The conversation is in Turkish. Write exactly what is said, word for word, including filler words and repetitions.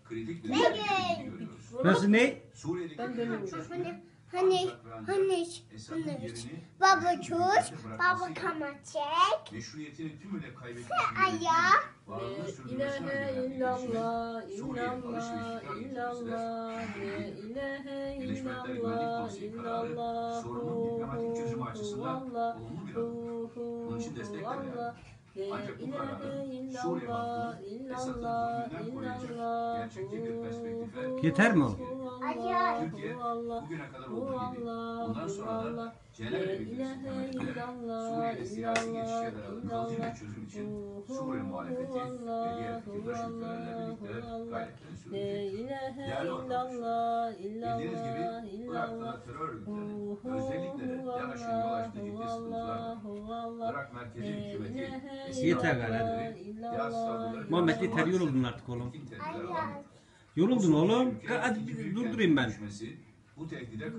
kritik bir tehdit görüyoruz. Nasıl ne? Suriye'deki Ben dönüyorum. çözüm Hani, hani, Esad'ın hani, yerini baba tut, baba bırakmasıyla kama çek, meşruiyetini tümüyle kaybetmiş ayağı, varlığını La sürdürmesine ilahe giden bir illallah, girişimin Suriye'nin barış ve illallah, istikrar illallah, getirmesidir. la ilahe Birleşmiş Milletler Güvenlik illallah, Konseyi kararı illallah, sorunun diplomatik çözümü açısından Allah, olumlu bir adımdır. Bunun için destek de Allah, verdim. la Ancak bu ilahe kararın Suriye illallah, halkını Esad'ın illallah, zulmünden koruyacak illallah, gerçekçi bir perspektife Yeter mi o? ayağı, Türkiye bugüne kadar olduğu gibi bundan sonra da Cenevre Bildirisi temeliyle Suriye'de siyasi geçişe dayalı kalıcı bir çözüm için Suriye muhalefeti ve diğer fikirdaş ülkelerle birlikte gayretlerini sürdürecek. Değerli arkadaşlar, bildiğiniz gibi Irak'ta da terör örgütleri özellikle de DAEŞ'in yol açtığı ciddi sıkıntılar var. Irak merkezi hükümeti ve Yeter silah galiba. kuvvetleri DAEŞ saldırıları Muhammed yeter, yoruldun artık oğlum. etkin tedbirler ayağı. aldı. Yoruldun oğlum. Ülkenin Hadi ikinci bir büyük durdurayım ben. kentleşmesi bu tehdide